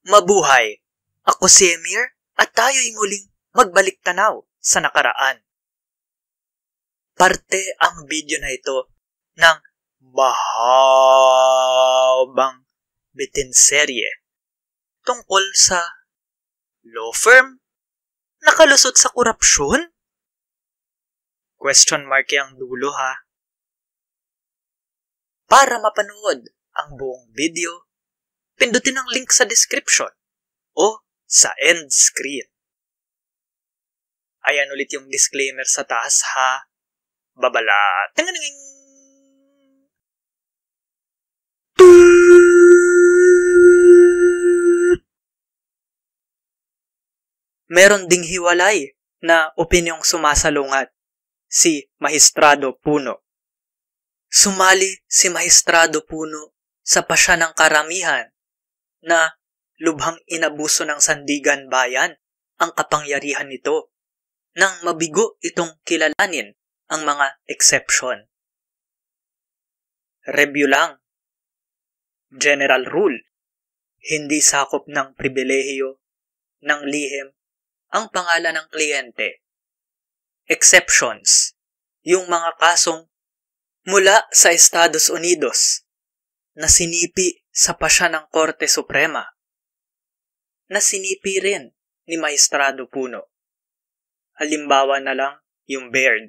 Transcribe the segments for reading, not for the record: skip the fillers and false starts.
Mabuhay! Ako si Emir at tayo'y muling magbalik tanaw sa nakaraan. Parte ang video na ito ng mahabang BTINserye tungkol sa law firm? Nakalusot sa korapsyon? Question mark ang dulo ha. Para mapanood ang buong video, pindutin ang link sa description o sa end screen. Ayan ulit yung disclaimer sa taas ha. Babala. Tinganing! Meron ding hiwalay na opinyong sumasalungat, si Maestrado Puno. Sumali si Maestrado Puno sa pasya ng karamihan na lubhang inabuso ng sandigan bayan ang kapangyarihan nito nang mabigo itong kilalanin ang mga exception. Review lang. General rule, hindi sakop ng pribilehiyo ng lihim ang pangalan ng kliyente. Exceptions, yung mga kasong mula sa Estados Unidos na sinipi sa pasya ng Korte Suprema, na sinipi rin ni Maestrado Puno. Halimbawa na lang yung Baird.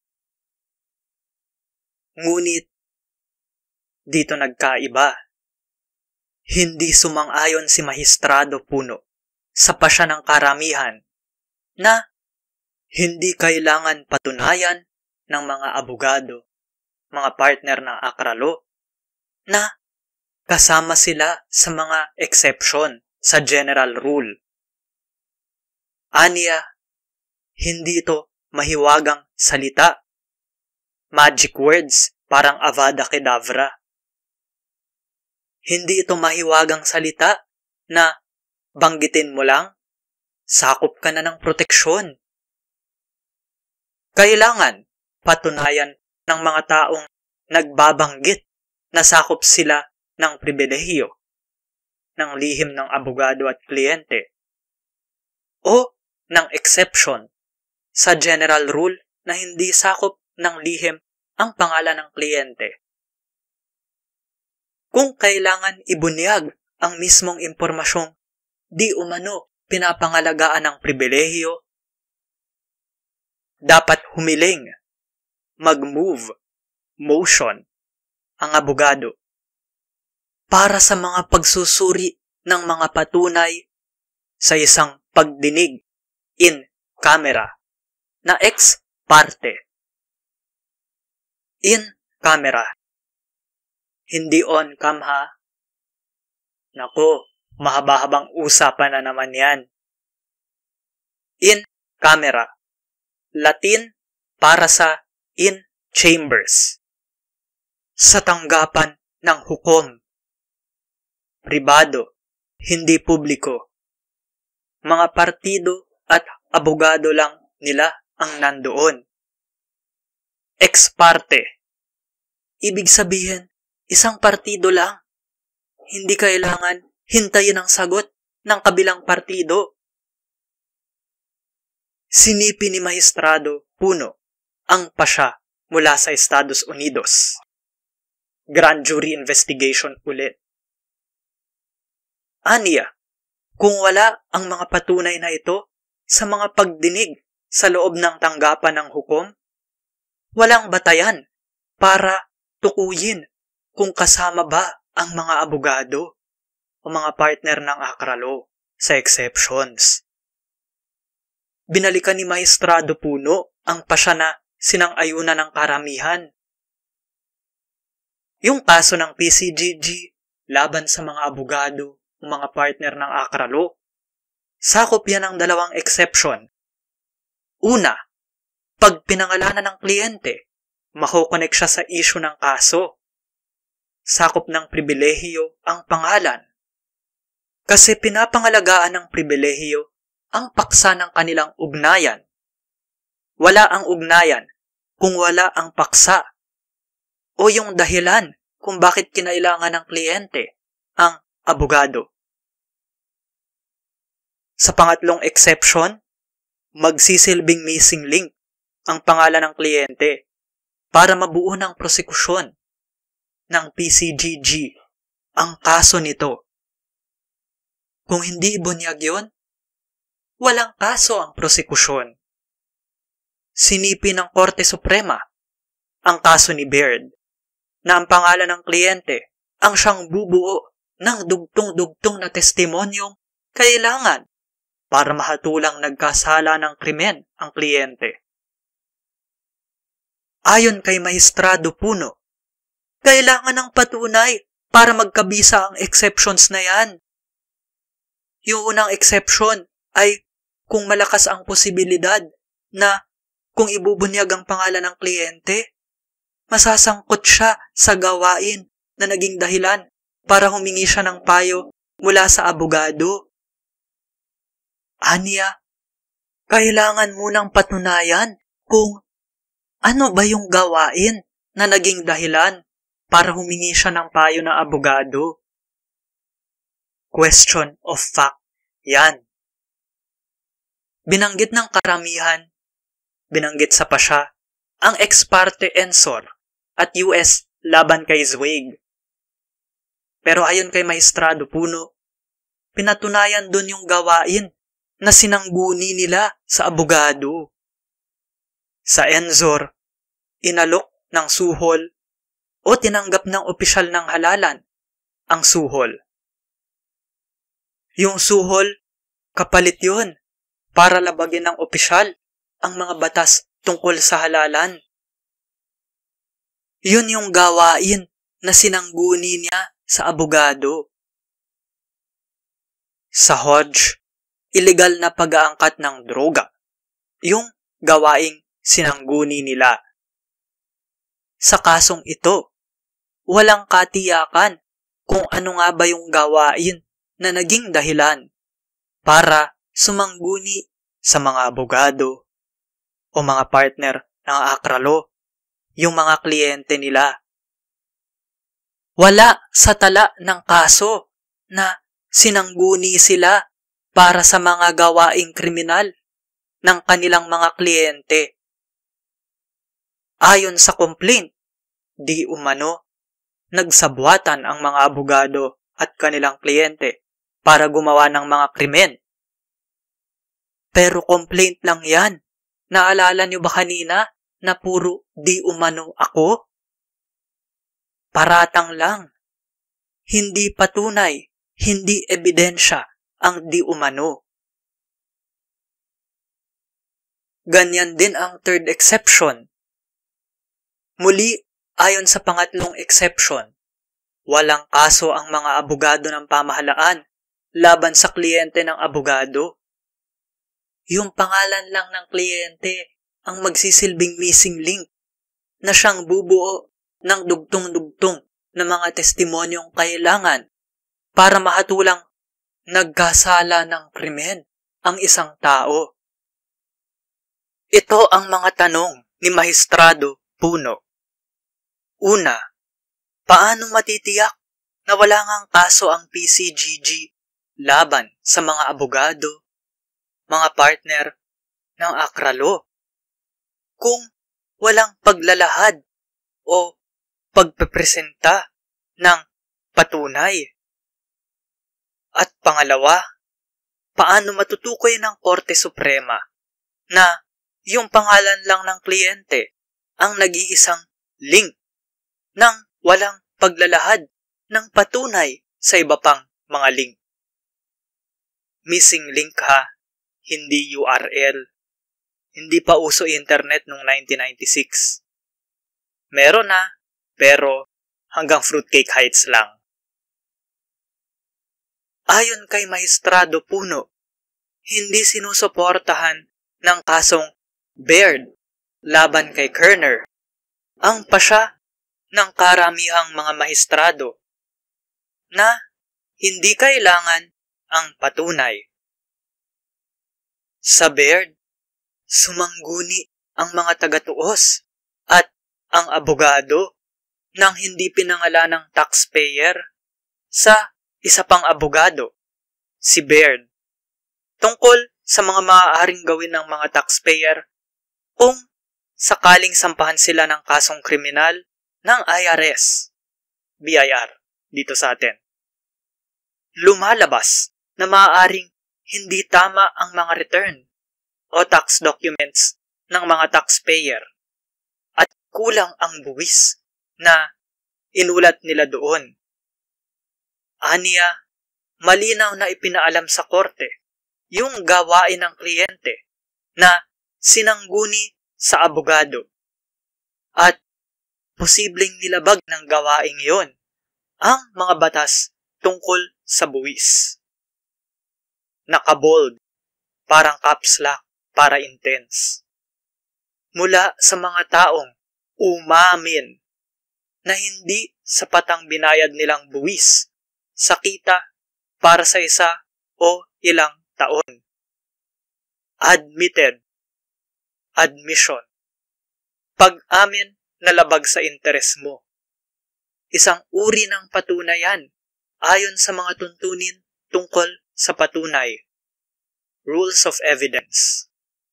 Ngunit, dito nagkaiba. Hindi sumang-ayon si Maestrado Puno sa pasya ng karamihan na hindi kailangan patunayan ng mga abogado, mga partner ng akralo, na kasama sila sa mga exception sa general rule. Aniya, hindi ito mahiwagang salita. Magic words, parang Avada Kedavra. Hindi ito mahiwagang salita na banggitin mo lang, sakop ka na ng proteksyon. Kailangan patunayan ng mga taong nagbabanggit na sakop sila ng pribilehiyo, ng lihim ng abogado at kliyente, o ng exception sa general rule na hindi sakop ng lihim ang pangalan ng kliyente. Kung kailangan ibunyag ang mismong impormasyong di umano pinapangalagaan ng pribilehiyo, dapat humiling, mag-move, motion, ang abogado para sa mga pagsusuri ng mga patunay sa isang pagdinig in camera na ex parte. In camera. Hindi on cam ha. Nako, mahaba-habang usapan na naman yan. In camera. Latin para sa in chambers. Sa tanggapan ng hukom. Pribado, hindi publiko. Mga partido at abogado lang nila ang nandoon. Ex parte. Ibig sabihin, isang partido lang. Hindi kailangan hintayin ang sagot ng kabilang partido. Sinipi ni Maestrado Puno ang pasya mula sa Estados Unidos. Grand jury investigation ulit. Aniya, kung wala ang mga patunay na ito sa mga pagdinig sa loob ng tanggapan ng hukom, walang batayan para tukuyin kung kasama ba ang mga abogado o mga partner ng akralo sa exceptions. Binalikan ni Maestrado Puno ang pasya na sinang-ayunan ng karamihan. Yung kaso ng PCGG laban sa mga abogado o mga partner ng akralo, sakop yan ng dalawang exception. Una, pag pinangalanan ng kliyente, makokonek siya sa issue ng kaso. Sakop ng pribilehiyo ang pangalan. Kasi pinapangalagaan ng pribilehiyo ang paksa ng kanilang ugnayan. Wala ang ugnayan kung wala ang paksa o yung dahilan kung bakit kinailangan ng kliyente ang abogado. Sa pangatlong exception, magsisilbing missing link ang pangalan ng kliyente para mabuo ng prosekusyon ng PCGG ang kaso nito. Kung hindi bunyag yun, walang kaso ang prosekusyon. Sinipi ng Korte Suprema ang kaso ni Baird na ang pangalan ng kliyente ang siyang bubuo ng dugtong-dugtong na testimonyong kailangan para mahatulang nagkasala ng krimen ang kliyente. Ayon kay Maestrado Puno, kailangan ng patunay para magkabisa ang exceptions na yan. Yung unang exception ay kung malakas ang posibilidad na kung ibubunyag ang pangalan ng kliyente, masasangkot siya sa gawain na naging dahilan para humingi siya ng payo mula sa abogado. Aniya, kailangan munang patunayan kung ano ba yung gawain na naging dahilan para humingi siya ng payo ng abogado. Question of fact, yan. Binanggit ng karamihan, binanggit sa pasya, ang ex parte Ensor at US laban kay Zweig. Pero ayon kay Maestrado Puno, pinatunayan dun yung gawain na sinangguni nila sa abogado. Sa Ensor, inalok ng suhol o tinanggap ng opisyal ng halalan ang suhol. Yung suhol, kapalit yun para labagin ng opisyal ang mga batas tungkol sa halalan. Yun yung gawain na sinangguni niya sa abogado. Sa DOGE, illegal na pag-aangkat ng droga, yung gawaing sinangguni nila. Sa kasong ito, walang katiyakan kung ano nga ba yung gawain na naging dahilan para sumangguni sa mga abogado o mga partner ng akralo, yung mga kliyente nila. Wala sa tala ng kaso na sinangguni sila para sa mga gawaing kriminal ng kanilang mga kliyente. Ayon sa complaint, di umano, nagsabwatan ang mga abogado at kanilang kliyente para gumawa ng mga krimen. Pero complaint lang yan. Naalala niyo ba kanina na puro di umano ako? Paratang lang. Hindi patunay, hindi ebidensya ang di umano. Ganyan din ang third exception. Muli, ayon sa pangatlong exception, walang kaso ang mga abogado ng pamahalaan laban sa kliyente ng abogado. Yung pangalan lang ng kliyente ang magsisilbing missing link na siyang bubuo ng dugtong-dugtong na mga testimonyong kailangan para mahatulang nagkasala ng krimen ang isang tao. Ito ang mga tanong ni Maestrado Puno. Una, paano matitiyak na wala ngang kaso ang PCGG laban sa mga abogado, mga partner ng akralo, kung walang paglalahad o pagpepresenta ng patunay? At pangalawa, paano matutukoy ng Korte Suprema na yung pangalan lang ng kliyente ang nag-iisang link nang walang paglalahad ng patunay sa iba pang mga link? Missing link ha, hindi URL. Hindi pa uso internet noong 1996. Meron na, pero hanggang Fruitcake Heights lang. Ayon kay Maestrado Puno, hindi sinusuportahan ng kasong Baird laban kay Kerner ang pasya ng karamihang mga maestrado na hindi kailangan ang patunay. Sa Baird, sumangguni ang mga taga-tuos at ang abogado nang hindi pinangalan ng taxpayer sa isa pang abogado, si Baird. tungkol sa mga maaaring gawin ng mga taxpayer kung sakaling sampahan sila ng kasong kriminal ng IRS, BIR, dito sa atin. Lumalabas na maaaring hindi tama ang mga return o tax documents ng mga taxpayer at kulang ang buwis na inulat nila doon. Aniya, malinaw na ipinaalam sa korte yung gawain ng kliyente na sinangguni sa abogado at posibleng nilabag ng gawaing yon ang mga batas tungkol sa buwis. Nakabold, parang caps lock, para intense. Mula sa mga taong umamin na hindi sapat ang binayad nilang buwis sa kita para sa isa o ilang taon. Admitted, admission, pag-amin na labag sa interes mo. Isang uri ng patunayan ayon sa mga tuntunin tungkol sa patunay. Rules of evidence.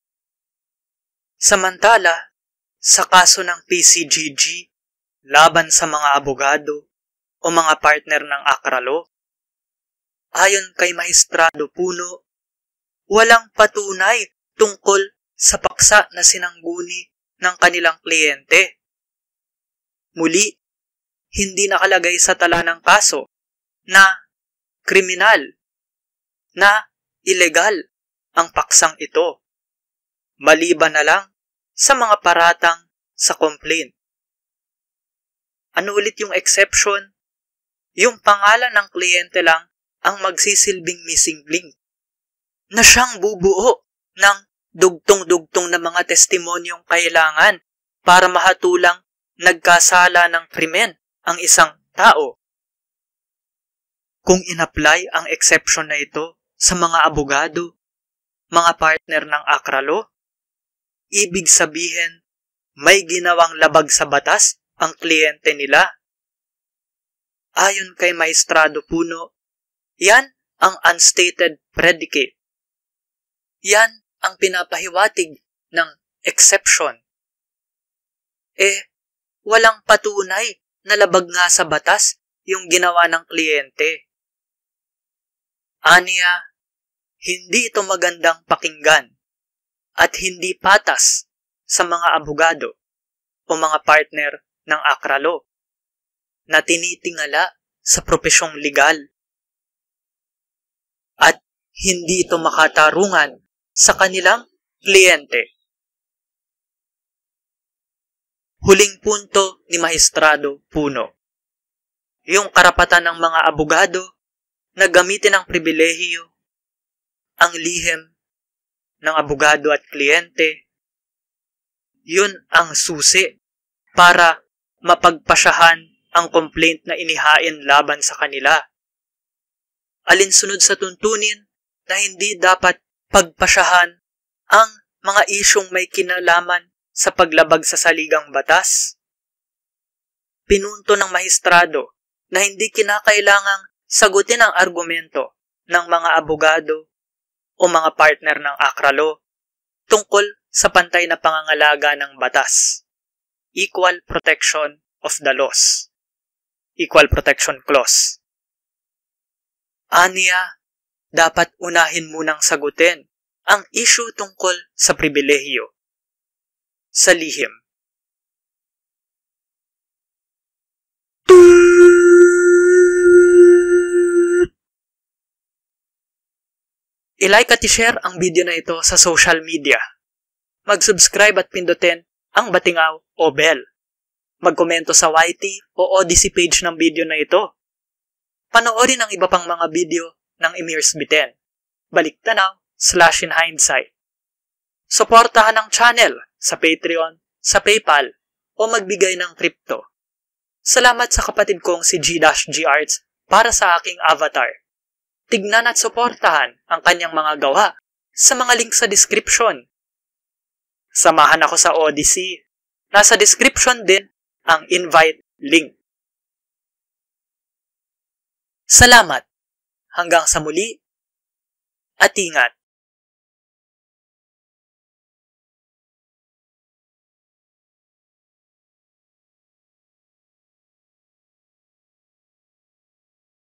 Samantala, sa kaso ng PCGG laban sa mga abogado o mga partner ng akralo, ayon kay Maestrado Puno, walang patunay tungkol sa paksa na sinangguni ng kanilang kliyente. Muli, hindi nakalagay sa tala ng kaso na kriminal, na ilegal ang paksang ito, maliban na lang sa mga paratang sa complaint. Ano ulit yung exception? Yung pangalan ng kliyente lang ang magsisilbing missing link na siyang bubuo ng dugtong-dugtong na mga testimonyong kailangan para mahatulang nagkasala ng krimen ang isang tao. Kung in-apply ang exception na ito sa mga abogado, mga partner ng akralo, ibig sabihin may ginawang labag sa batas ang kliyente nila. Ayon kay Maestrado Puno, yan ang unstated predicate. Yan ang pinapahiwatig ng exception. Walang patunay na labag nga sa batas yung ginawa ng kliyente. Aniya, hindi ito magandang pakinggan at hindi patas sa mga abogado o mga partner ng akralo na tinitingala sa propesyong legal. At hindi ito makatarungan sa kanilang kliyente. Huling punto ni Maestrado Puno. Yung karapatan ng mga abogado na gamitin ang pribilehiyo, ang lihim ng abogado at kliyente, yun ang susi para mapagpasyahan ang complaint na inihain laban sa kanila. Alinsunod sa tuntunin na hindi dapat pagpasyahan ang mga isyong may kinalaman sa paglabag sa saligang batas. Pinunto ng maestrado na hindi kinakailangang sagutin ang argumento ng mga abogado o mga partner ng akralo tungkol sa pantay na pangangalaga ng batas. Equal protection of the laws. Equal protection clause. Aniya, dapat unahin munang sagutin ang issue tungkol sa pribilehiyo sa lihim. I-like at i-share ang video na ito sa social media. Mag-subscribe at pindutin ang batingaw o bell. Magkomento sa YT o Odysee page ng video na ito. Panoorin ang iba pang mga video ng Emir's BTIN. Baliktanaw/in-hindsight. Suportahan ang channel sa Patreon, sa PayPal, o magbigay ng crypto. Salamat sa kapatid kong si G-G Arts para sa aking avatar. Tignan at suportahan ang kanyang mga gawa sa mga link sa description. Samahan ako sa Odysee. Nasa description din ang invite link. Salamat. Hanggang sa muli at ingat.